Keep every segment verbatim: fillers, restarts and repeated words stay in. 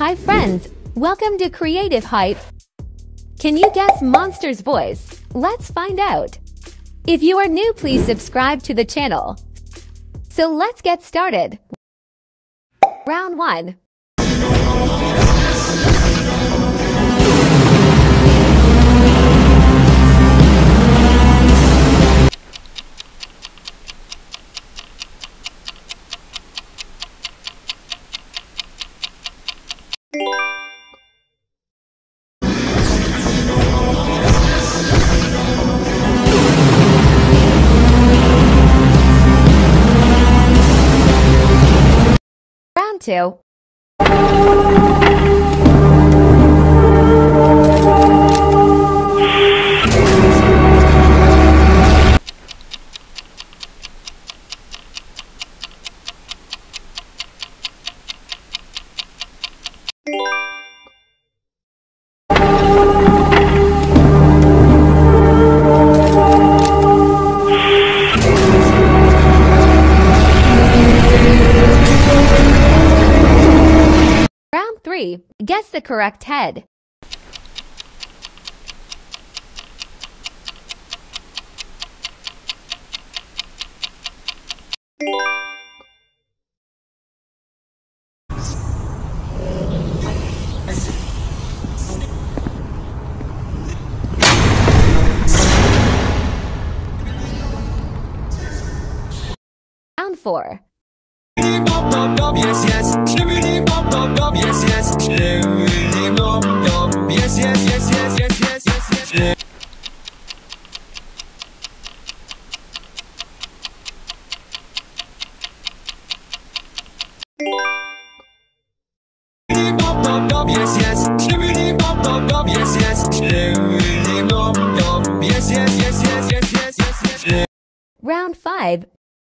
Hi friends, welcome to Creative Hype. Can you guess Monster's voice? Let's find out. If you are new, please subscribe to the channel. So let's get started. Round one. Round two. Round three. Guess the correct head. Round four. Yes, yes. Skibidi bop bop bop. Yes, yes. Skibidi bop bop. Yes, yes, yes, yes, yes, yes, yes, yes. Skibidi bop bop bop. Yes, yes. Skibidi bop bop bop. Yes, yes. Skibidi bop bop. Yes, yes, yes, yes, yes, yes, yes, yes. Round five.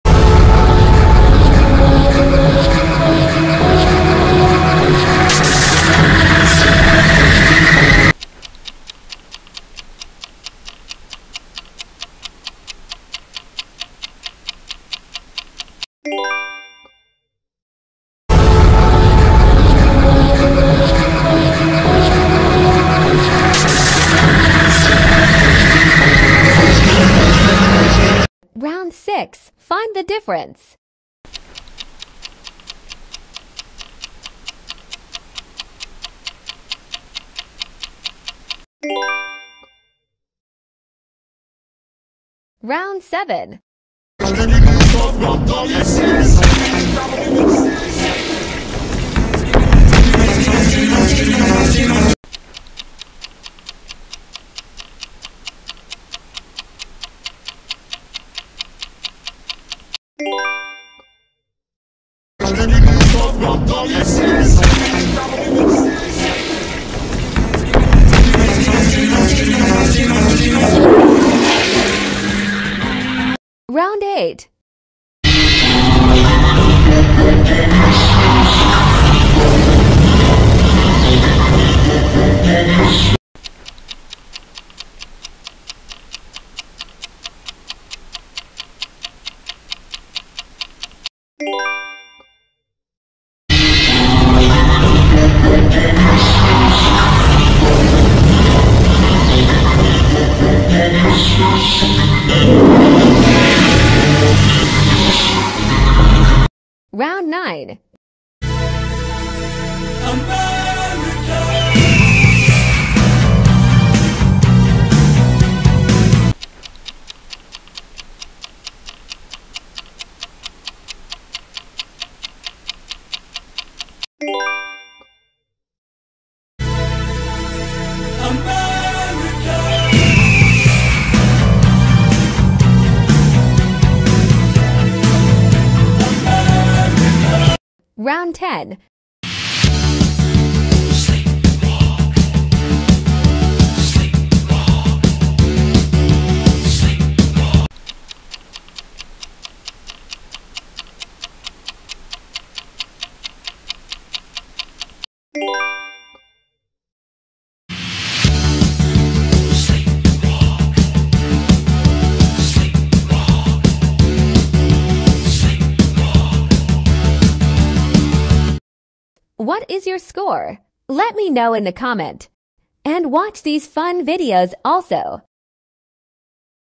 Round six. Find the difference. Round seven. Round eight. Round nine. Round ten. What is your score? Let me know in the comment. And watch these fun videos also.